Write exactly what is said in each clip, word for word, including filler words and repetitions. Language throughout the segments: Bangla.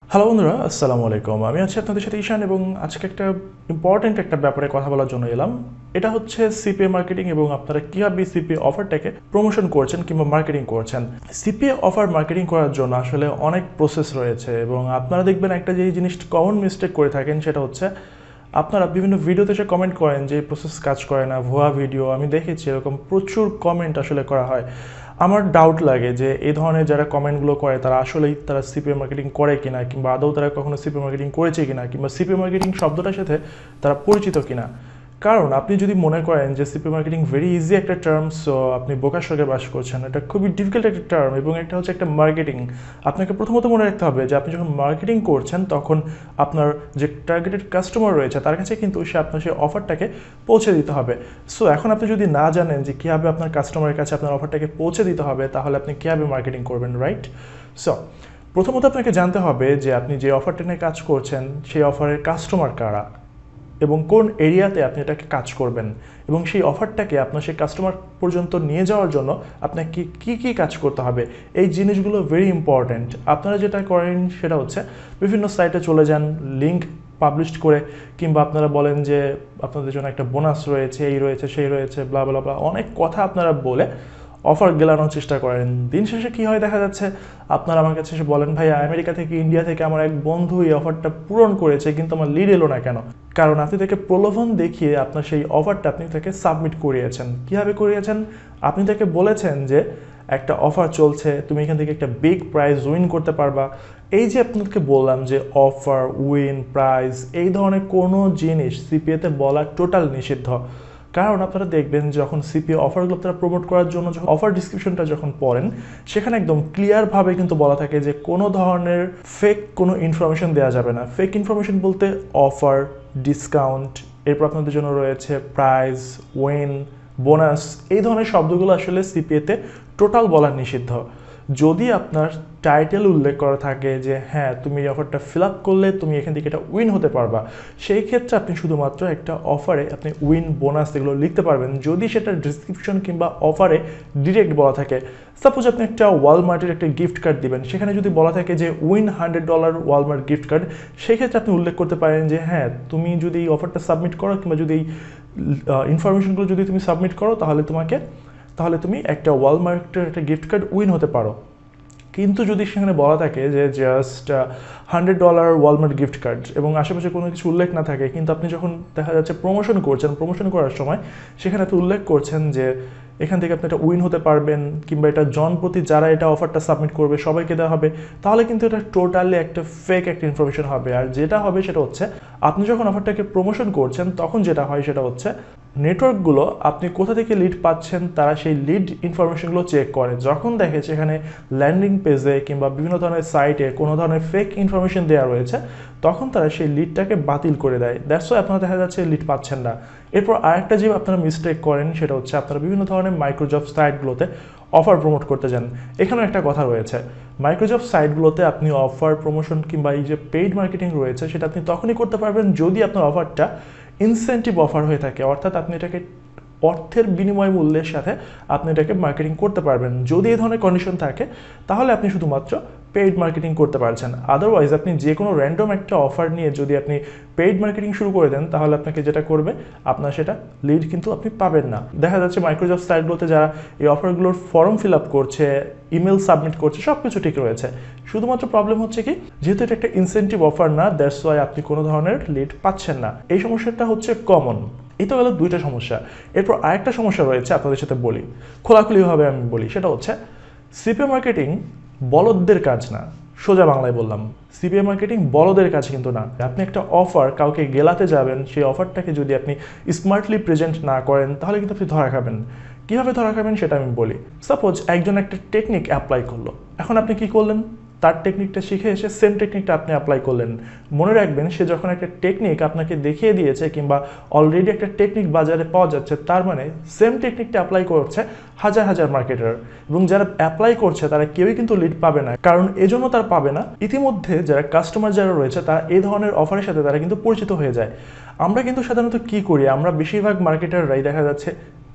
হ্যালো বন্ধুরা, আসসালামু আলাইকুম। আমি আছি আপনাদের সাথে ঈশান এবং আজকে একটা ইম্পর্ট্যান্ট একটা ব্যাপারে কথা বলার জন্য এলাম। এটা হচ্ছে সিপিএ মার্কেটিং এবং আপনারা কীভাবে সিপিএ অফারটাকে প্রমোশন করছেন কিংবা মার্কেটিং করছেন। সিপিএ অফার মার্কেটিং করার জন্য আসলে অনেক প্রসেস রয়েছে এবং আপনারা দেখবেন একটা যে জিনিস কমন মিস্টেক করে থাকেন সেটা হচ্ছে আপনারা বিভিন্ন ভিডিওতে এসে কমেন্ট করেন যে প্রসেস কাজ করে না, ভুয়া ভিডিও। আমি দেখেছি এরকম প্রচুর কমেন্ট আসলে করা হয়। আমার ডাউট লাগে যে এই ধরনের যারা কমেন্টগুলো করে তারা আসলেই তারা সিপিএ মার্কেটিং করে কিনা, কিংবা আদৌ তারা কখনো সিপিএ মার্কেটিং করেছে কিনা, কিংবা সিপিএ মার্কেটিং শব্দটার সাথে তারা পরিচিত কিনা। কারণ আপনি যদি মনে করেন যে সিপিএ মার্কেটিং ভেরি ইজি একটা টার্ম, সো আপনি বোকার সঙ্গে বাস করছেন, এটা খুবই ডিফিকাল্ট একটা টার্ম এবং একটা হচ্ছে একটা মার্কেটিং। আপনাকে প্রথমত মনে রাখতে হবে যে আপনি যখন মার্কেটিং করছেন তখন আপনার যে টার্গেটেড কাস্টমার রয়েছে তার কাছে কিন্তু সে আপনার সেই অফারটাকে পৌঁছে দিতে হবে। সো এখন আপনি যদি না জানেন যে কীভাবে আপনার কাস্টমারের কাছে আপনার অফারটাকে পৌঁছে দিতে হবে, তাহলে আপনি কীভাবে মার্কেটিং করবেন, রাইট? সো প্রথমত আপনাকে জানতে হবে যে আপনি যে অফারটা নিয়ে কাজ করছেন সেই অফারের কাস্টমার কারা এবং কোন এরিয়াতে আপনি এটাকে কাজ করবেন, এবং সেই অফারটাকে আপনার সেই কাস্টমার পর্যন্ত নিয়ে যাওয়ার জন্য আপনাকে কী কী কাজ করতে হবে। এই জিনিসগুলো ভেরি ইম্পর্ট্যান্ট। আপনারা যেটা করেন সেটা হচ্ছে বিভিন্ন সাইটে চলে যান, লিঙ্ক পাবলিশ করে, কিংবা আপনারা বলেন যে আপনাদের জন্য একটা বোনাস রয়েছে, এই রয়েছে, সেই রয়েছে, ব্লা ব্লা ব্লা, অনেক কথা আপনারা বলে অফার গেলানোর চেষ্টা করেন। দিন শেষে কী হয় দেখা যাচ্ছে, আপনারা আমার কাছে এসে বলেন, ভাই আমেরিকা থেকে, ইন্ডিয়া থেকে আমার এক বন্ধু এই অফারটা পূরণ করেছে কিন্তু আমার লিড এলো না কেন? কারণ আপনি তাকে প্রলোভন দেখিয়ে আপনার সেই অফারটা আপনি তাকে সাবমিট করিয়েছেন। কীভাবে করিয়েছেন? আপনি তাকে বলেছেন যে একটা অফার চলছে, তুমি এখান থেকে একটা বিগ প্রাইজ উইন করতে পারবা। এই যে আপনাদেরকে বললাম যে অফার, উইন, প্রাইজ, এই ধরনের কোনো জিনিস সিপিএতে বলা টোটাল নিষিদ্ধ। কারণ আপনারা দেখবেন যখন সিপিএ অফারগুলো আপনারা প্রমোট করার জন্য যখন অফার ডিসক্রিপশনটা যখন পড়েন, সেখানে একদম ক্লিয়ারভাবে কিন্তু বলা থাকে যে কোনো ধরনের ফেক কোনো ইনফরমেশন দেওয়া যাবে না। ফেক ইনফরমেশন বলতে অফার, ডিসকাউন্ট, এরপর আপনাদের জন্য রয়েছে প্রাইজ, উইন, বোনাস, এই ধরনের শব্দগুলো আসলে সিপিএতে টোটাল বলা নিষিদ্ধ। যদি আপনার টাইটেল উল্লেখ করা থাকে যে হ্যাঁ তুমি এই অফারটা ফিল আপ করলে তুমি এখান থেকে এটা উইন হতে পারবা, সেই ক্ষেত্রে আপনি শুধুমাত্র একটা অফারে আপনি উইন, বোনাস এগুলো লিখতে পারবেন যদি সেটা ডিসক্রিপশন কিংবা অফারে ডিরেক্ট বলা থাকে। সাপোজ আপনি একটা ওয়ালমার্টের একটা গিফট কার্ড দিবেন, সেখানে যদি বলা থাকে যে win hundred dollar Walmart gift card, সেই ক্ষেত্রে আপনি উল্লেখ করতে পারেন যে হ্যাঁ তুমি যদি এই অফারটা সাবমিট করো কিংবা যদি এই ইনফরমেশনগুলো যদি তুমি সাবমিট করো তাহলে তোমাকে তাহলে তুমি একটা ওয়ালমার্টের একটা গিফট কার্ড উইন হতে পারো। কিন্তু যদি সেখানে বলা থাকে যে just hundred dollar Walmart gift card এবং আশেপাশে কোনো কিছু উল্লেখ না থাকে, কিন্তু আপনি যখন দেখা যাচ্ছে প্রমোশন করছেন, প্রমোশন করার সময় সেখানে আপনি উল্লেখ করছেন যে এখান থেকে আপনি এটা উইন হতে পারবেন, কিংবা এটা জনপ্রতি যারা এটা অফারটা সাবমিট করবে সবাইকে দেওয়া হবে, তাহলে কিন্তু এটা টোটালি একটা ফেক একটা ইনফরমেশন হবে। আর যেটা হবে সেটা হচ্ছে আপনি যখন অফারটাকে প্রমোশন করছেন তখন যেটা হয় সেটা হচ্ছে নেটওয়ার্কগুলো আপনি কোথা থেকে লিড পাচ্ছেন তারা সেই লিড ইনফরমেশনগুলো চেক করে। যখন দেখে সেখানে ল্যান্ডিং পেজে কিংবা বিভিন্ন ধরনের সাইটে কোনো ধরনের ফেক ইনফরমেশন দেওয়া রয়েছে, তখন তারা সেই লিডটাকে বাতিল করে দেয়। দ্যাটস ওয়াই আপনারা দেখা যাচ্ছে লিড পাচ্ছেন না। এরপর আরেকটা যে আপনারা মিস্টেক করেন সেটা হচ্ছে আপনারা বিভিন্ন ধরনের মাইক্রোজব সাইটগুলোতে অফার প্রমোট করতে যান। এখানেও একটা কথা রয়েছে, মাইক্রোজব সাইটগুলোতে আপনি অফার প্রমোশন কিংবা এই যে পেইড মার্কেটিং রয়েছে সেটা আপনি তখনই করতে পারবেন যদি আপনার অফারটা ইনসেন্টিভ অফার হয়ে থাকে, অর্থাৎ আপনি এটাকে অর্থের বিনিময় মূল্যের সাথে আপনি এটাকে মার্কেটিং করতে পারবেন। যদি এই ধরনের কন্ডিশন থাকে তাহলে আপনি শুধুমাত্র পেইড মার্কেটিং করতে পারছেন। আদারওয়াইজ আপনি যে কোনো র্যান্ডম একটা অফার নিয়ে যদি আপনি পেইড মার্কেটিং শুরু করে দেন তাহলে আপনাকে যেটা করবে আপনার সেটা লিড কিন্তু আপনি পাবেন না। দেখা যাচ্ছে মাইক্রোজব সাইটগুলোতে যারা এই অফারগুলোর ফর্ম ফিল আপ করছে, ইমেল সাবমিট করছে, সব কিছু ঠিক রয়েছে, শুধুমাত্র প্রবলেম হচ্ছে কি যেহেতু এটা একটা ইনসেন্টিভ অফার না, দ্যাটস ওয়াই আপনি কোনো ধরনের লিড পাচ্ছেন না। এই সমস্যাটা হচ্ছে কমন। এই তো গেল দুইটা সমস্যা। এরপর আরেকটা সমস্যা রয়েছে, আপনাদের সাথে বলি, খোলাখুলিভাবে আমি বলি, সেটা হচ্ছে সিপিএ মার্কেটিং বলদদের কাজ না। সোজা বাংলায় বললাম, সিপিএ মার্কেটিং বলদের কাজ কিন্তু না। আপনি একটা অফার কাউকে গেলাতে যাবেন, সেই অফারটাকে যদি আপনি স্মার্টলি প্রেজেন্ট না করেন তাহলে কিন্তু আপনি ধরা খাবেন। কীভাবে ধরা খাবেন সেটা আমি বলি। সাপোজ একজন একটা টেকনিক অ্যাপ্লাই করলো, এখন আপনি কি করলেন? তার টেকনিকটা শিখে এসে সেম টেকনিকটা আপনি অ্যাপ্লাই করলেন। মনে রাখবেন সে যখন একটা টেকনিক আপনাকে দেখিয়ে দিয়েছে কিংবা অলরেডি একটা টেকনিক বাজারে পাওয়া যাচ্ছে, তার মানে সেম টেকনিকটা অ্যাপ্লাই করছে হাজার হাজার মার্কেটার, এবং যারা অ্যাপ্লাই করছে তারা কেউই কিন্তু লিড পাবে না। কারণ এজন্য তারা পাবে না, ইতিমধ্যে যারা কাস্টমার যারা রয়েছে তারা এই ধরনের অফারের সাথে তারা কিন্তু পরিচিত হয়ে যায়। আমরা কিন্তু সাধারণত কি করি, আমরা বেশিরভাগ মার্কেটাররাই দেখা যাচ্ছে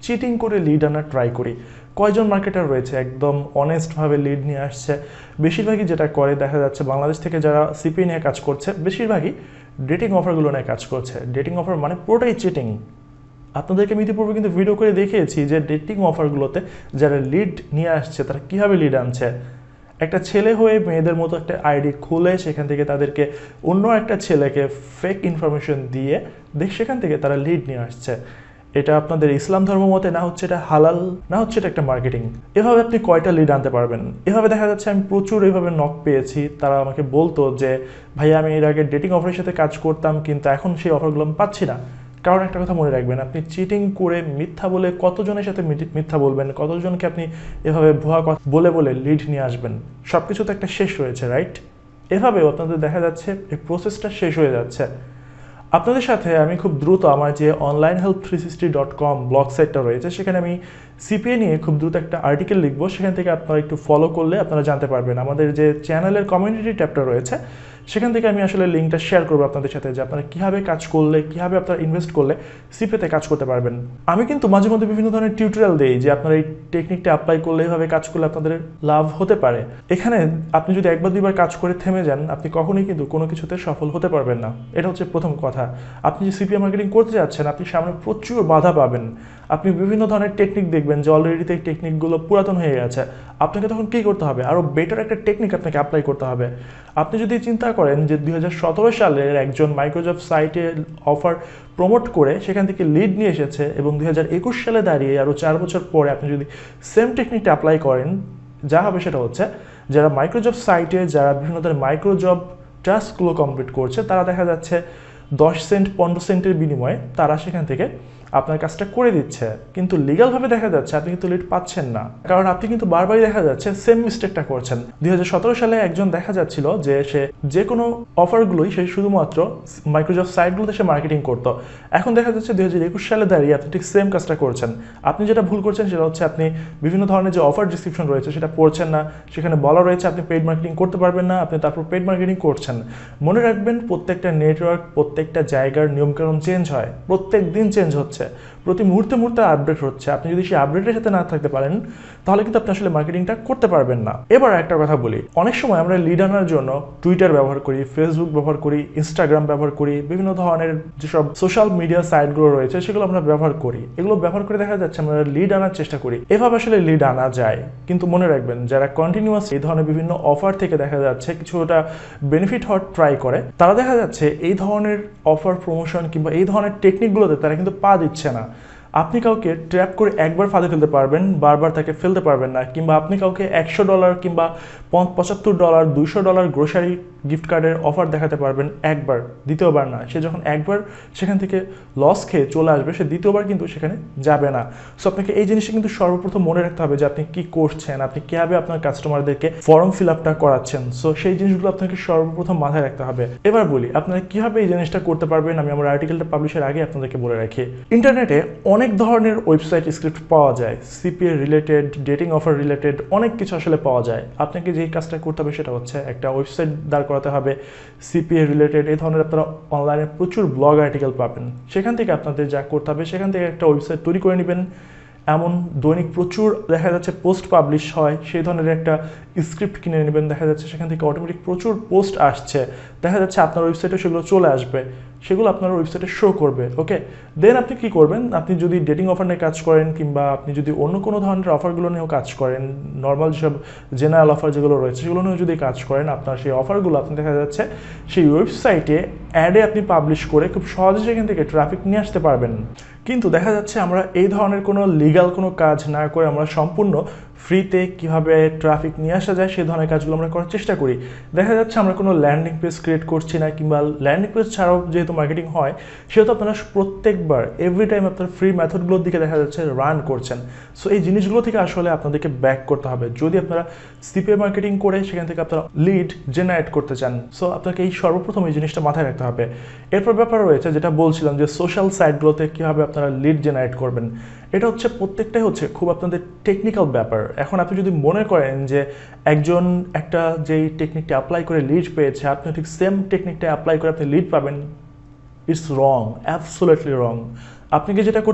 চিটিং করে লিড আনার ট্রাই করি। কয়জন মার্কেটার রয়েছে একদম অনেস্টভাবে লিড নিয়ে আসছে? বেশিরভাগই যেটা করে দেখা যাচ্ছে বাংলাদেশ থেকে যারা সিপিএ নিয়ে কাজ করছে বেশিরভাগই ডেটিং অফারগুলো নিয়ে কাজ করছে। ডেটিং অফার মানে পুরোটাই চিটিং। আপনাদেরকে আমি ইতিপূর্বে কিন্তু ভিডিও করে দেখিয়েছি যে ডেটিং অফারগুলোতে যারা লিড নিয়ে আসছে তারা কীভাবে লিড আনছে। একটা ছেলে হয়ে মেয়েদের মতো একটা আইডি খুলে সেখান থেকে তাদেরকে অন্য একটা ছেলেকে ফেক ইনফরমেশন দিয়ে দেখ সেখান থেকে তারা লিড নিয়ে আসছে। এটা আপনাদের ইসলাম ধর্ম মতে না হচ্ছে এটা হালাল, না হচ্ছে এটা একটা মার্কেটিং। এভাবে আপনি কয়টা লিড আনতে পারবেন? এভাবে দেখা যাচ্ছে আমি প্রচুর এভাবে নক পেয়েছি। তারা আমাকে বলতো যে ভাই আমি এর আগে ডেটিং অফারের সাথে কাজ করতাম কিন্তু এখন সেই অফারগুলো আমি পাচ্ছি না। কারণ একটা কথা মনে রাখবেন, আপনি চিটিং করে মিথ্যা বলে কতজনের সাথে মিথ্যা বলবেন, কতজনকে আপনি এভাবে ভুয়া কথা বলে বলে লিড নিয়ে আসবেন? সব কিছু তো একটা শেষ রয়েছে, রাইট? এভাবেও আপনাদের দেখা যাচ্ছে এই প্রসেসটা শেষ হয়ে যাচ্ছে। আপনাদের সাথে আমি খুব দ্রুত আমার যে online help three sixty dot com blog সাইটটা রয়েছে সেখানে আমি সিপিএ নিয়ে খুব দ্রুত একটা আর্টিকেল লিখবো। সেখান থেকে আপনারা একটু ফলো করলে আপনারা জানতে পারবেন। আমাদের যে চ্যানেলের কমিউনিটি ট্যাবটা রয়েছে সেখান থেকে আমি আসলে লিঙ্কটা শেয়ার করবো আপনাদের সাথে যে আপনারা কীভাবে কাজ করলে, কীভাবে আপনারা ইনভেস্ট করলে সিপিএতে কাজ করতে পারবেন। আমি কিন্তু মাঝে মধ্যে বিভিন্ন ধরনের টিউটোরিয়াল দিই যে আপনারা এই টেকনিকটা অ্যাপ্লাই করলে এভাবে কাজ করলে আপনাদের লাভ হতে পারে। এখানে আপনি যদি একবার দুইবার কাজ করে থেমে যান আপনি কখনোই কিন্তু কোনো কিছুতে সফল হতে পারবেন না। এটা হচ্ছে প্রথম কথা। আপনি যে সিপিএ মার্কেটিং করতে যাচ্ছেন আপনি সামনে প্রচুর বাধা পাবেন। আপনি বিভিন্ন ধরনের টেকনিক দেখবেন যে অলরেডি এই টেকনিকগুলো পুরাতন হয়ে গেছে। আপনাকে তখন কী করতে হবে? আরও বেটার একটা টেকনিক আপনাকে অ্যাপ্লাই করতে হবে। আপনি যদি চিন্তা করেন যে দুই হাজার সতেরো সালের একজন মাইক্রোজব সাইটে অফার প্রমোট করে সেখান থেকে লিড নিয়ে এসেছে এবং দুই হাজার একুশ সালে দাঁড়িয়ে আরও চার বছর পরে আপনি যদি সেম টেকনিকটা অ্যাপ্লাই করেন, যা হবে সেটা হচ্ছে যারা মাইক্রোজব সাইটে যারা বিভিন্ন ধরনের মাইক্রোজব টাস্কগুলো কমপ্লিট করছে তারা দেখা যাচ্ছে দশ সেন্ট পনেরো সেন্টের বিনিময়ে তারা সেখান থেকে আপনার কাজটা করে দিচ্ছে, কিন্তু লিগালভাবে দেখা যাচ্ছে আপনি কিন্তু লিড পাচ্ছেন না। কারণ আপনি কিন্তু বারবারই দেখা যাচ্ছে সেম মিস্টেকটা করছেন। দুই হাজার সতেরো সালে একজন দেখা যাচ্ছিল যে সে যে কোনো অফারগুলোই সে শুধুমাত্র মাইক্রোজব সাইটগুলোতে সে মার্কেটিং করতো। এখন দেখা যাচ্ছে দুই হাজার একুশ সালে দাঁড়িয়ে আপনি ঠিক সেম কাজটা করছেন। আপনি যেটা ভুল করছেন সেটা হচ্ছে আপনি বিভিন্ন ধরনের যে অফার ডিসক্রিপশন রয়েছে সেটা পড়ছেন না। সেখানে বলা রয়েছে আপনি পেইড মার্কেটিং করতে পারবেন না, আপনি তারপর পেইড মার্কেটিং করছেন। মনে রাখবেন প্রত্যেকটা নেটওয়ার্ক, প্রত্যেকটা জায়গার নিয়মকানুন চেঞ্জ হয়, প্রত্যেক দিন চেঞ্জ হচ্ছে, প্রতি মুহূর্তে মুহূর্তে আপডেট হচ্ছে। আপনি যদি সেই আপডেটের সাথে না থাকতে পারেন তাহলে কিন্তু আপনি আসলে মার্কেটিংটা করতে পারবেন না। এবার একটা কথা বলি, অনেক সময় আমরা লিড আনার জন্য টুইটার ব্যবহার করি, ফেসবুক ব্যবহার করি, ইনস্টাগ্রাম ব্যবহার করি, বিভিন্ন ধরনের যেসব সোশ্যাল মিডিয়া সাইটগুলো রয়েছে সেগুলো আমরা ব্যবহার করি। এগুলো ব্যবহার করে দেখা যাচ্ছে আমরা লিড আনার চেষ্টা করি। এভাবে আসলে লিড আনা যায়, কিন্তু মনে রাখবেন যারা কন্টিনিউয়াস এই ধরনের বিভিন্ন অফার থেকে দেখা যাচ্ছে কিছুটা বেনিফিট হওয়ার ট্রাই করে তারা দেখা যাচ্ছে এই ধরনের অফার প্রমোশন কিংবা এই ধরনের টেকনিকগুলোতে তারা কিন্তু পা দিচ্ছে না। আপনি কাউকে ট্র্যাপ করে একবার ফাঁদে ফেলতে পারবেন, বারবার তাকে ফেলতে পারবেন না। কিংবা আপনি কাউকে একশো ডলার কিংবা পঁচাত্তর ডলার দুইশো ডলার গ্রোসারি গিফট কার্ডের অফার দেখাতে পারবেন একবার, দ্বিতীয়বার না। সে যখন একবার সেখান থেকে লস খেয়ে চলে আসবে সে দ্বিতীয়বার কিন্তু সেখানে যাবে না। সো আপনাকে এই জিনিসটা কিন্তু সর্বপ্রথম মনে রাখতে হবে যে আপনি কি করছেন, আপনি কীভাবে আপনার কাস্টমারদেরকে ফর্ম ফিল আপটা করাচ্ছেন। সো সেই জিনিসগুলো আপনাকে সর্বপ্রথম মাথায় রাখতে হবে। এবার বলি আপনারা কীভাবে এই জিনিসটা করতে পারবেন। আমি আমার আর্টিকেলটা পাবলিশের আগে আপনাদেরকে বলে রাখি, ইন্টারনেটে অনেক ধরনের ওয়েবসাইট স্ক্রিপ্ট পাওয়া যায়, CPA related, dating offer related অনেক কিছু আসলে পাওয়া যায়। আপনাকে যেই কাজটা করতে হবে সেটা হচ্ছে একটা ওয়েবসাইট দাঁড় করাতে হবে সিপিএ রিলেটেড। এই ধরনের আপনারা অনলাইনে প্রচুর ব্লগ আর্টিকেল পাবেন। সেখান থেকে আপনাদের যা করতে হবে সেখান থেকে একটা ওয়েবসাইট তৈরি করে নেবেন। এমন দৈনিক প্রচুর দেখা যাচ্ছে পোস্ট পাবলিশ হয়, সেই ধরনের একটা স্ক্রিপ্ট কিনে নেবেন। দেখা যাচ্ছে সেখান থেকে অটোমেটিক প্রচুর পোস্ট আসছে, দেখা যাচ্ছে আপনার ওয়েবসাইটে সেগুলো চলে আসবে, সেগুলো আপনার ওয়েবসাইটে শো করবে। ওকে, দেন আপনি কি করবেন, আপনি যদি ডেটিং অফার নিয়ে কাজ করেন কিংবা আপনি যদি অন্য কোনো ধরনের অফারগুলো নিয়েও কাজ করেন, নর্মাল যেসব জেনারেল অফার যেগুলো রয়েছে সেগুলো নিয়েও যদি কাজ করেন, আপনার সেই অফারগুলো আপনি দেখা যাচ্ছে সেই ওয়েবসাইটে অ্যাডে আপনি পাবলিশ করে খুব সহজে সেখান থেকে ট্রাফিক নিয়ে আসতে পারবেন। কিন্তু দেখা যাচ্ছে আমরা এই ধরনের কোনো লিগাল কোনো কাজ না করে আমরা সম্পূর্ণ ফ্রিতে কীভাবে ট্রাফিক নিয়ে আসা যায় সেই ধরনের কাজগুলো আমরা করার চেষ্টা করি। দেখা যাচ্ছে আমরা কোনো ল্যান্ডিং পেজ ক্রিয়েট করছি না, কিংবা ল্যান্ডিং পেজ ছাড়াও যেহেতু মার্কেটিং হয় সেহেতু আপনারা প্রত্যেকবার এভরি টাইম আপনার ফ্রি মেথডগুলোর দিকে দেখা যাচ্ছে রান করছেন। সো এই জিনিসগুলো থেকে আসলে আপনাদেরকে ব্যাক করতে হবে যদি আপনারা সিপিএ মার্কেটিং করে সেখান থেকে আপনারা লিড জেনারেট করতে চান। সো আপনাকে এই সর্বপ্রথম এই জিনিসটা মাথায় রাখতে হবে। এরপর ব্যাপার রয়েছে যেটা বলছিলাম যে সোশ্যাল সাইটগুলোতে কীভাবে আপনারা লিড জেনারেট করবেন। এটা হচ্ছে প্রত্যেকটাই হচ্ছে খুব আপনাদের টেকনিক্যাল ব্যাপার। এখন আপনি যদি মনে করেন যে একজন একটা যেই টেকনিকটা অ্যাপ্লাই করে লিড পেয়েছে আপনি ঠিক সেম টেকনিকটা অ্যাপ্লাই করে আপনি লিড পাবেন, ইটস রং, অ্যাবসোলিউটলি রং। আপনাকে যেটা করতে হবে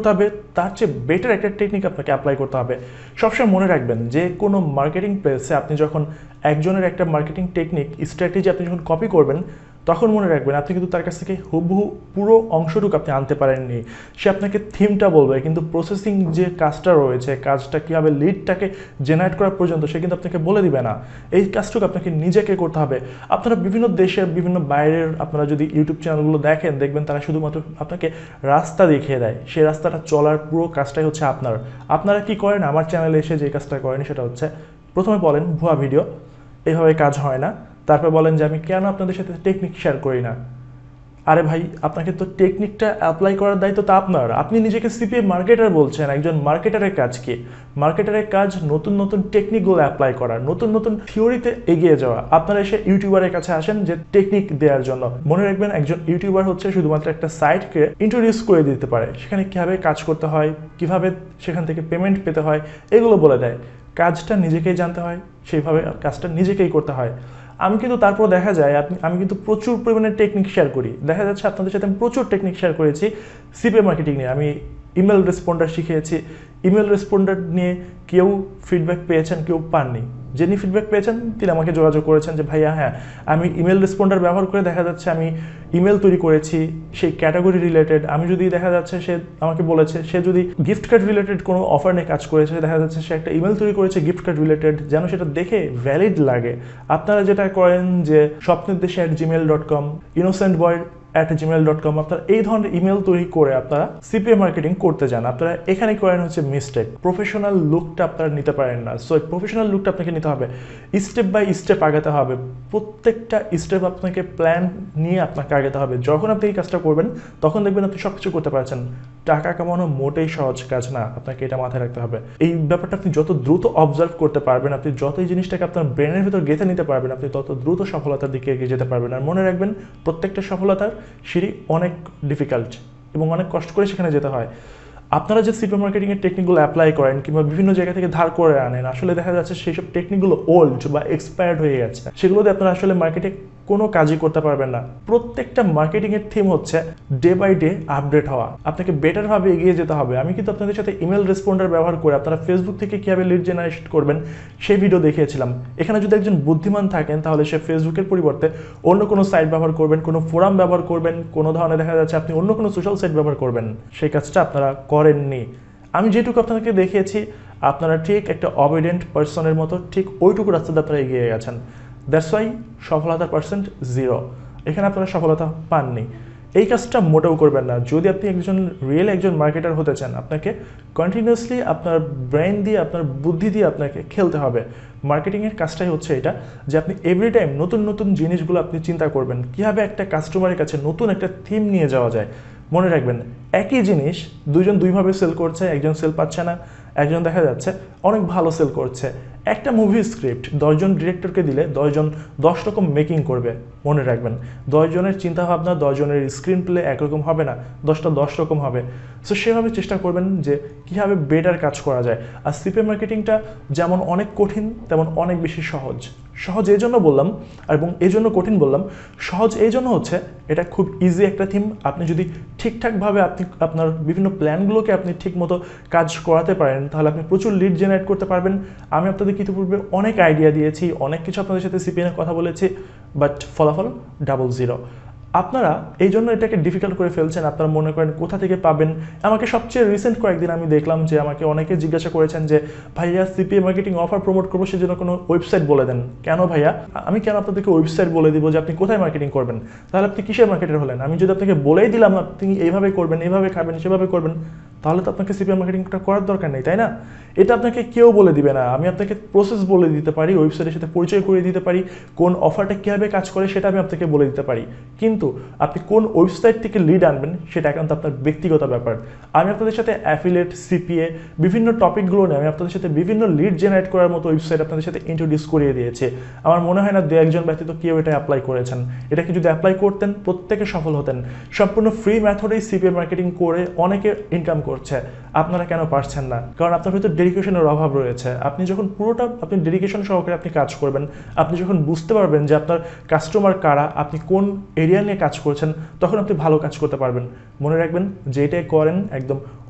তার চেয়ে বেটার একটা টেকনিক আপনাকে অ্যাপ্লাই করতে হবে। সবসময় মনে রাখবেন যে কোনো মার্কেটিং প্লেসে আপনি যখন একজনের একটা মার্কেটিং টেকনিক স্ট্র্যাটেজি আপনি যখন কপি করবেন, তখন মনে রাখবেন আপনি কিন্তু তার কাছ থেকে হুবহু পুরো অংশটুকু আপনি আনতে পারেননি। সে আপনাকে থিমটা বলবে, কিন্তু প্রসেসিং যে কাজটা রয়েছে, কাজটা কীভাবে লিডটাকে জেনারেট করা পর্যন্ত সে কিন্তু আপনাকে বলে দিবে না। এই কাজটুকু আপনাকে নিজেকে করতে হবে। আপনারা বিভিন্ন দেশের বিভিন্ন বাইরের আপনারা যদি ইউটিউব চ্যানেলগুলো দেখেন, দেখবেন তারা শুধুমাত্র আপনাকে রাস্তা দেখিয়ে দেয়, সেই রাস্তাটা চলার পুরো কাজটাই হচ্ছে আপনার। আপনারা কি করেন, আমার চ্যানেলে এসে যে কাজটা করেন সেটা হচ্ছে প্রথমে বলেন ভুয়া ভিডিও, এইভাবে কাজ হয় না। তারপর বলেন যে আমি কেন আপনাদের সাথে টেকনিক শেয়ার করি না। আরে ভাই, আপনাকে তো টেকনিকটা অ্যাপ্লাই করার দায়িত্ব তো আপনার। আপনি নিজেকে সিপিএ মার্কেটার বলছেন, একজন মার্কেটারের কাজ কি? মার্কেটারের কাজ নতুন নতুন টেকনিকগুলো অ্যাপ্লাই করা, নতুন নতুন থিওরিতে এগিয়ে যাওয়া। আপনারা এসে ইউটিউবারের কাছে আসেন যে টেকনিক দেওয়ার জন্য। মনে রাখবেন একজন ইউটিউবার হচ্ছে শুধুমাত্র একটা সাইটকে ইন্ট্রোডিউস করে দিতে পারে, সেখানে কীভাবে কাজ করতে হয়, কিভাবে সেখান থেকে পেমেন্ট পেতে হয় এগুলো বলে দেয়। কাজটা নিজেকেই জানতে হয়, সেইভাবে কাজটা নিজেকেই করতে হয়। আমি কিন্তু তারপর দেখা যায় আপনি আমি কিন্তু প্রচুর পরিমাণে টেকনিক শেয়ার করি। দেখা যাচ্ছে আপনাদের সাথে আমি প্রচুর টেকনিক শেয়ার করেছি সিপিএ মার্কেটিং নিয়ে। আমি ইমেল রেসপন্ডার শিখিয়েছি। ইমেল রেসপন্ডার নিয়ে কেউ ফিডব্যাক পেয়েছেন, কেউ পাননি। যিনি ফিডব্যাক পেয়েছেন তিনি আমাকে যোগাযোগ করেছেন যে ভাইয়া হ্যাঁ, আমি ইমেল রেসপন্ডার ব্যবহার করে দেখা যাচ্ছে আমি ইমেল তৈরি করেছি সেই ক্যাটাগরি রিলেটেড। আমি যদি দেখা যাচ্ছে সে আমাকে বলেছে সে যদি গিফট কার্ড রিলেটেড কোনো অফার নিয়ে কাজ করেছে, দেখা যাচ্ছে সে একটা ইমেল তৈরি করেছে গিফট কার্ড রিলেটেড, যেন সেটা দেখে ভ্যালিড লাগে। আপনারা যেটা করেন যে স্বপ্নের দেশে at Gmail dot com, innocent boy at Gmail dot com, আপনারা এই ধরনের ইমেল তৈরি করে আপনারা সিপিএ মার্কেটিং করতে যান, আপনারা এখানে করেন হচ্ছে মিস্টেক। প্রফেশনাল লুকটা আপনারা নিতে পারেন না। সো এই প্রফেশনাল লুকটা আপনাকে নিতে হবে, স্টেপ বাই স্টেপ আগাতে হবে। প্রত্যেকটা স্টেপ আপনাকে প্ল্যান নিয়ে আপনাকে আগাতে হবে। যখন আপনি এই কাজটা করবেন তখন দেখবেন আপনি সব কিছু করতে পারছেন। টাকা কামানো মোটেই সহজ কাজ না, আপনাকে এটা মাথায় রাখতে হবে। এই ব্যাপারটা আপনি যত দ্রুত অবজার্ভ করতে পারবেন, আপনি যত এই জিনিসটাকে আপনার ব্রেনের ভিতর গেঁথে নিতে পারবেন, আপনি তত দ্রুত সফলতার দিকে এগিয়ে যেতে পারবেন। আর মনে রাখবেন প্রত্যেকটা সফলতার সিঁড়ি অনেক ডিফিকাল্ট এবং অনেক কষ্ট করে সেখানে যেতে হয়। আপনারা যে সিপিএ মার্কেটিংয়ের টেকনিকগুলো অ্যাপ্লাই করেন কিংবা বিভিন্ন জায়গা থেকে ধার করে আনেন, আসলে দেখা যাচ্ছে সেই সব টেকনিকগুলো ওল্ড বা এক্সপায়ার্ড হয়ে গেছে। সেগুলোতে আপনারা আসলে মার্কেটে কোনো কাজই করতে পারবেন না। প্রত্যেকটা মার্কেটিংয়ের থিম হচ্ছে ডে বাই ডে আপডেট হওয়া। আপনাকে বেটারভাবে এগিয়ে যেতে হবে। আমি কিন্তু আপনাদের সাথে ইমেল রেসপন্ডার ব্যবহার করে আপনারা ফেসবুক থেকে কীভাবে লিড জেনারেট করবেন সেই ভিডিও দেখিয়েছিলাম। এখানে যদি একজন বুদ্ধিমান থাকেন তাহলে সে ফেসবুকের পরিবর্তে অন্য কোনো সাইট ব্যবহার করবেন, কোনো ফোরাম ব্যবহার করবেন, কোনো ধরনের দেখা যাচ্ছে আপনি অন্য কোনো সোশ্যাল সাইট ব্যবহার করবেন। সেই কাজটা আপনারা করেননি। আমি যেটুকু আপনাদেরকে দেখিয়েছি আপনারা ঠিক একটা অবিডেন্ট পার্সনের মতো ঠিক ওইটুকু রাস্তাতে আপনারা এগিয়ে গেছেন। দ্যাটস ওয়াই সফলতার পার্সেন্ট জিরো। এখানে আপনারা সফলতা পাননি। এই কাজটা মোটেও করবেন না। যদি আপনি একজন রিয়েল একজন মার্কেটার হতে চান, আপনাকে কন্টিনিউয়াসলি আপনার ব্রেন দিয়ে আপনার বুদ্ধি দিয়ে আপনাকে খেলতে হবে। মার্কেটিংয়ের কাজটাই হচ্ছে এটা যে আপনি এভরি টাইম নতুন নতুন জিনিসগুলো আপনি চিন্তা করবেন, কীভাবে একটা কাস্টমারের কাছে নতুন একটা থিম নিয়ে যাওয়া যায়। মনে রাখবেন একই জিনিস দুজন দুইভাবে সেল করছে, একজন সেল পাচ্ছে না, একজন দেখা যাচ্ছে অনেক ভালো সেল করছে। একটা মুভি স্ক্রিপ্ট দশজন ডিরেক্টরকে দিলে দশজন দশ রকম মেকিং করবে। মনে রাখবেন দশজনের চিন্তাভাবনা, দশজনের স্ক্রিন প্লে একরকম হবে না, দশটা দশ রকম হবে। সো সেভাবে চেষ্টা করবেন যে কীভাবে বেটার কাজ করা যায়। আর সিপিএ মার্কেটিংটা যেমন অনেক কঠিন তেমন অনেক বেশি সহজ। সহজ এই জন্য বললাম এবং এই জন্য কঠিন বললাম। সহজ এই জন্য হচ্ছে এটা খুব ইজি একটা থিম। আপনি যদি ঠিকঠাকভাবে আপনি আপনার বিভিন্ন প্ল্যানগুলোকে আপনি ঠিক মতো কাজ করাতে পারেন তাহলে আপনি প্রচুর লিড জেনারেট করতে পারবেন। আমি আপনাদের ইতিপূর্বে অনেক আইডিয়া দিয়েছি, অনেক কিছু আপনাদের সাথে সিপিএ নিয়ে কথা বলেছি, বাট ফলাফল ডাবল জিরো। আপনারা এই জন্য এটাকে ডিফিকাল্ট করে ফেলছেন। আপনারা মনে করেন কোথা থেকে পাবেন। আমাকে সবচেয়ে রিসেন্ট কয়েকদিন আমি দেখলাম যে আমাকে অনেকে জিজ্ঞাসা করেছেন যে ভাইয়া সিপিএ মার্কেটিং অফার প্রমোট করবো, সেজন্য কোনো ওয়েবসাইট বলে দেন। কেন ভাইয়া? আমি কেন আপনাদেরকে ওয়েবসাইট বলে দিব যে আপনি কোথায় মার্কেটিং করবেন? তাহলে আপনি কিসের মার্কেটার হলেন? আমি যদি আপনাকে বলেই দিলাম আপনি এইভাবে করবেন, এইভাবে খাবেন, সেভাবে করবেন, তাহলে তো আপনাকে সিপিএ মার্কেটিংটা করার দরকার নেই, তাই না? এটা আপনাকে কেউ বলে দিবে না। আমি আপনাকে প্রসেস বলে দিতে পারি, ওয়েবসাইটের সাথে পরিচয় করে দিতে পারি, কোন অফারটা কীভাবে কাজ করে সেটা আমি আপনাকে বলে দিতে পারি। কিন্তু আপনি কোন ওয়েবসাইট থেকে লিড আনবেন সেটা একান্ত আপনার ব্যক্তিগত ব্যাপার। আমি আপনাদের সাথে অ্যাফিলিয়েট, সিপিএ বিভিন্ন টপিকগুলো নিয়ে আমি আপনাদের সাথে বিভিন্ন লিড জেনারেট করার মতো ওয়েবসাইট আপনাদের সাথে ইন্ট্রোডিউস করিয়ে দিয়েছে। আমার মনে হয় না দু একজন ব্যতীত কেউ এটা অ্যাপ্লাই করেছেন। এটাকে যদি অ্যাপ্লাই করতেন প্রত্যেকে সফল হতেন। সম্পূর্ণ ফ্রি মেথডেই সিপিএ মার্কেটিং করে অনেকে ইনকাম করছে। আপনারা কেন পারছেন না? কারণ আপনার ভিতর ডেডিকেশনের অভাব রয়েছে। আপনি যখন পুরোটা আপনি ডেডিকেশন সহকারে আপনি কাজ করবেন, আপনি যখন বুঝতে পারবেন যে আপনার কাস্টমার কারা, আপনি কোন এরিয়া নিয়ে কাজ করছেন, তখন আপনি ভালো কাজ করতে পারবেন। মনে রাখবেন যে এটাই করেন একদম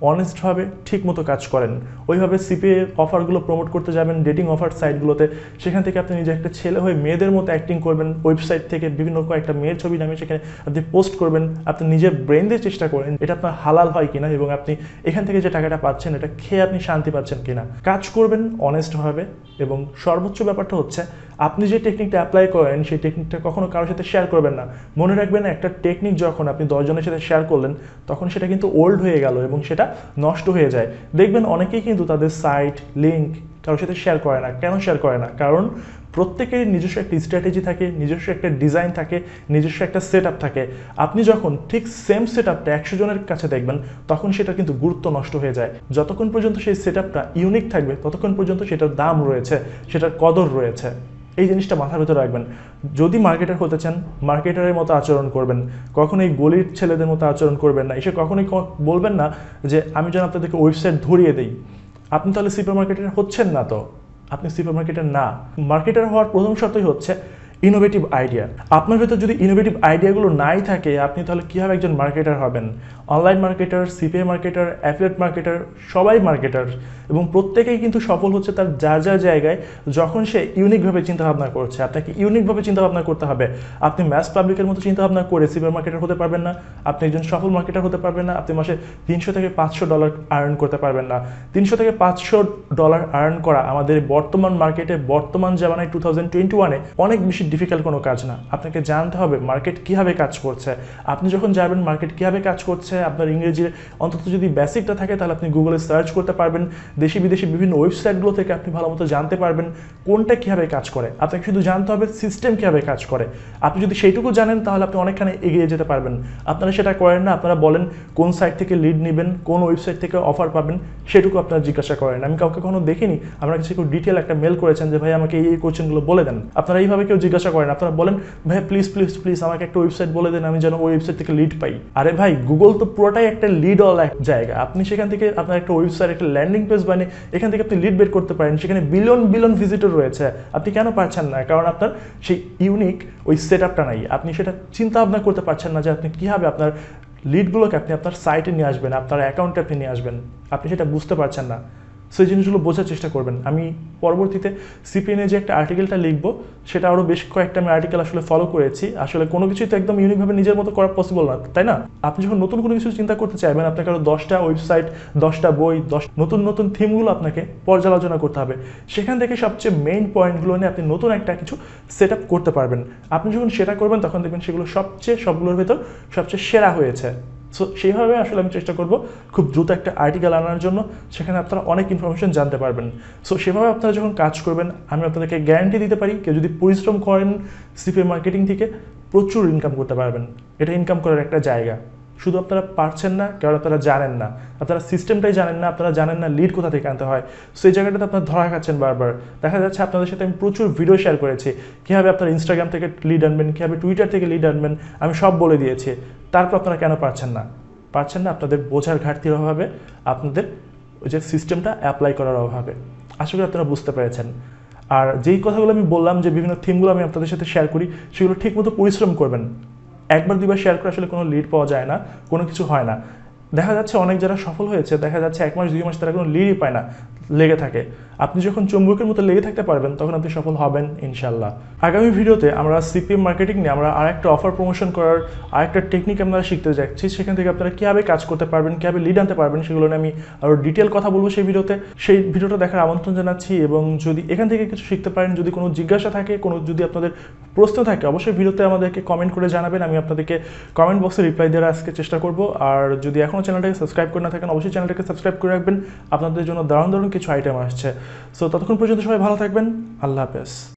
অনেস্টভাবে ঠিক মতো কাজ করেন, ওইভাবে সিপিএ অফারগুলো প্রমোট করতে যাবেন ডেটিং অফার সাইটগুলোতে, সেখান থেকে আপনি নিজে একটা ছেলে হয়ে মেয়েদের মতো অ্যাক্টিং করবেন, ওয়েবসাইট থেকে বিভিন্ন কয়েকটা মেয়ের ছবি নামিয়ে সেখানে আপনি পোস্ট করবেন, আপনি নিজের ব্রেন দিয়ে চেষ্টা করেন এটা আপনার হালাল হয় কিনা এবং আপনি এখান থেকে যে টাকাটা পাচ্ছেন এটা খেয়ে আপনি শান্তি পাচ্ছেন কিনা। কাজ করবেন অনেস্টভাবে এবং সর্বোচ্চ ব্যাপারটা হচ্ছে আপনি যে টেকনিকটা অ্যাপ্লাই করেন সেই টেকনিকটা কখনো কারোর সাথে শেয়ার করবেন না। মনে রাখবেন একটা টেকনিক যখন আপনি দশজনের সাথে শেয়ার করলেন তখন সেটা কিন্তু ওল্ড হয়ে গেল এবং সেটা নষ্ট হয়ে যায়। দেখবেন অনেকেই কিন্তু তাদের সাইট লিঙ্ক কারোর সাথে শেয়ার করে না। কেন শেয়ার করে না? কারণ প্রত্যেকের নিজস্ব একটা স্ট্র্যাটেজি থাকে, নিজস্ব একটা ডিজাইন থাকে, নিজস্ব একটা সেট আপ থাকে। আপনি যখন ঠিক সেম সেট আপটা একশো জনের কাছে দেখবেন তখন সেটা কিন্তু গুরুত্ব নষ্ট হয়ে যায়। যতক্ষণ পর্যন্ত সেই সেট আপটা ইউনিক থাকবে ততক্ষণ পর্যন্ত সেটার দাম রয়েছে, সেটার কদর রয়েছে। এই জিনিসটা মাথার ভেতরে রাখবেন। যদি মার্কেটার হতে চান মার্কেটারের মতো আচরণ করবেন, কখনোই গলির ছেলেদের মতো আচরণ করবেন না। এসে কখনোই বলবেন না যে আমি যেন আপনাদেরকে ওয়েবসাইট ধরিয়ে দিই। আপনি তাহলে সিপিএ মার্কেটার হচ্ছেন না। তো আপনি সিপিএ মার্কেটার না। মার্কেটার হওয়ার প্রথম শর্তই হচ্ছে ইনোভেটিভ আইডিয়া। আপনার ভেতর যদি ইনোভেটিভ আইডিয়াগুলো নাই থাকে আপনি তাহলে কীভাবে একজন মার্কেটার হবেন? Online marketer, CPA marketer, affiliate marketer, সবাই মার্কেটার এবং প্রত্যেকেই কিন্তু সফল হচ্ছে তার যার যার জায়গায় যখন সে ইউনিকভাবে চিন্তাভাবনা করছে। আপনাকে ইউনিকভাবে চিন্তাভাবনা করতে হবে। আপনি ম্যাস পাবলিকের মতো চিন্তাভাবনা করে সিপিএ মার্কেটার হতে পারবেন না, আপনি একজন সফল মার্কেটার হতে পারবেন না, আপনি মাসে তিনশো থেকে পাঁচশো ডলার আর্ন করতে পারবেন না। তিনশো থেকে পাঁচশো ডলার আর্ন করা আমাদের বর্তমান মার্কেটে, বর্তমান জামানায় টু থাউজেন্ড টোয়েন্টি ওয়ানে অনেক বেশি ডিফিকাল্ট কোনো কাজ না। আপনাকে জানতে হবে মার্কেট কীভাবে কাজ করছে। আপনি যখন যাবেন মার্কেট কীভাবে কাজ করছে, আপনার ইংরেজির অন্তত যদি বেসিকটা থাকে তাহলে আপনি গুগলে সার্চ করতে পারবেন। দেশি বিদেশি বিভিন্ন ওয়েবসাইটগুলো থেকে আপনি ভালো মতো জানতে পারবেন কোনটা কীভাবে কাজ করে। আপনাকে শুধু জানতে হবে সিস্টেম কীভাবে কাজ করে। আপনি যদি সেইটুকু জানেন তাহলে আপনি অনেকখানি এগিয়ে যেতে পারবেন। আপনারা সেটা করেন না। আপনারা বলেন কোন সাইট থেকে লিড নেবেন, কোন ওয়েবসাইট থেকে অফার পাবেন, সেটুকু আপনারা জিজ্ঞাসা করেন। আমি কাউকে কখনো দেখিনি আমার কাছে কেউ ডিটেল একটা মেল করেছেন যে ভাই আমাকে এই কোয়েশ্চেনগুলো বলে দেন। আপনারা এইভাবে কেউ জিজ্ঞাসা করেন। আপনারা বলেন ভাই প্লিজ প্লিজ প্লিজ আমাকে একটা ওয়েবসাইট বলে দেন আমি যেন ওই ওয়েবসাইট থেকে লিড পাই। আরে ভাই গুগল তো পুরোটাই একটা লিড ওয়ালা জায়গা। আপনি সেখান থেকে আপনার একটা ওয়েবসাইট, একটা ল্যান্ডিং পেজ বানিয়ে এখান থেকে আপনি লিড বের করতে পারেন। সেখানে বিলিয়ন বিলিয়ন ভিজিটর রয়েছে। আপনি কেন পারছেন না? কারণ আপনার সেই ইউনিক ওই সেট আপটা নাই। আপনি সেটা চিন্তা ভাবনা করতে পারছেন না যে আপনি কীভাবে আপনার লিডগুলোকে আপনি আপনার সাইটে নিয়ে আসবেন, আপনার অ্যাকাউন্টে আপনি নিয়ে আসবেন। আপনি সেটা বুঝতে পারছেন না। সেই জিনিসগুলো বোঝার চেষ্টা করবেন। আমি পরবর্তীতে সিপিএনে যে একটা আর্টিকেলটা লিখবো সেটা আরও বেশ কয়েকটা আমি আর্টিকেল আসলে ফলো করেছি। আসলে কোনো কিছুই তো একদম ইউনিকভাবে নিজের মতো করা পসিবল না, তাই না? আপনি যখন নতুন কোনো কিছু চিন্তা করতে চাইবেন আপনাকে আরও দশটা ওয়েবসাইট, দশটা বই, দশ নতুন নতুন থিমগুলো আপনাকে পর্যালোচনা করতে হবে। সেখান থেকে সবচেয়ে মেইন পয়েন্টগুলো নিয়ে আপনি নতুন একটা কিছু সেট আপ করতে পারবেন। আপনি যখন সেটা করবেন তখন দেখবেন সেগুলো সবচেয়ে সবগুলোর ভেতর সবচেয়ে সেরা হয়েছে। সো সেইভাবে আসলে আমি চেষ্টা করব খুব দ্রুত একটা আর্টিকেল আনার জন্য, সেখানে আপনারা অনেক ইনফরমেশন জানতে পারবেন। সো সেভাবে আপনারা যখন কাজ করবেন আমি আপনাদেরকে গ্যারান্টি দিতে পারি কেউ যদি পরিশ্রম করেন সিপিএ মার্কেটিং থেকে প্রচুর ইনকাম করতে পারবেন। এটা ইনকাম করার একটা জায়গা। শুধু আপনারা পারছেন না কারণ আপনারা জানেন না, আপনারা সিস্টেমটাই জানেন না, আপনারা জানেন না লিড কোথা থেকে আনতে হয়। সো এই জায়গাটাতে আপনারা ধরা খাচ্ছেন বারবার। দেখা যাচ্ছে আপনাদের সাথে আমি প্রচুর ভিডিও শেয়ার করেছি কীভাবে আপনারা ইনস্টাগ্রাম থেকে লিড আনবেন, কীভাবে টুইটার থেকে লিড আনবেন, আমি সব বলে দিয়েছি। তারপর আপনারা কেন পারছেন না? পারছেন না আপনাদের বোঝার ঘাটতির অভাবে, আপনাদের ওই যে সিস্টেমটা অ্যাপ্লাই করার অভাবে। আশা করি আপনারা বুঝতে পেরেছেন। আর যেই কথাগুলো আমি বললাম যে বিভিন্ন থিমগুলো আমি আপনাদের সাথে শেয়ার করি সেগুলো ঠিকমতো পরিশ্রম করবেন। একবার দুইবার শেয়ার করে আসলে কোনো লিড পাওয়া যায় না, কোনো কিছু হয় না। দেখা যাচ্ছে অনেক যারা সফল হয়েছে দেখা যাচ্ছে এক মাস দুই মাস তারা কোনো লিডই পায় না, লেগে থাকে। আপনি যখন চুম্বকের মতো লেগে থাকতে পারবেন তখন আপনি সফল হবেন ইনশাল্লাহ। আগামী ভিডিওতে আমরা সিপিএ মার্কেটিং নিয়ে আমরা আরেকটা অফার প্রমোশন করার আরেকটা টেকনিক আমরা শিখতে যাচ্ছি। সেখান থেকে আপনারা কীভাবে কাজ করতে পারবেন, কীভাবে লিড আনতে পারবেন সেগুলো নিয়ে আমি আরও ডিটেল কথা বলবো সেই ভিডিওতে। সেই ভিডিওটা দেখার আমন্ত্রণ জানাচ্ছি এবং যদি এখান থেকে কিছু শিখতে পারেন, যদি কোনো জিজ্ঞাসা থাকে, কোনো যদি আপনাদের প্রশ্ন থাকে অবশ্যই ভিডিওতে আমাদেরকে কমেন্ট করে জানাবেন। আমি আপনাদেরকে কমেন্ট বক্সে রিপ্লাই দেওয়ার আজকে চেষ্টা করব। আর যদি এখনও চ্যানেলটাকে সাবস্ক্রাইব করে না থাকেন অবশ্যই চ্যানেলটাকে সাবস্ক্রাইব করে রাখবেন। আপনাদের জন্য দারুণ দারুণ কিছু আইটেম আসছে। সো ততক্ষণ পর্যন্ত সবাই ভালো থাকবেন। আল্লাহ হাফেজ।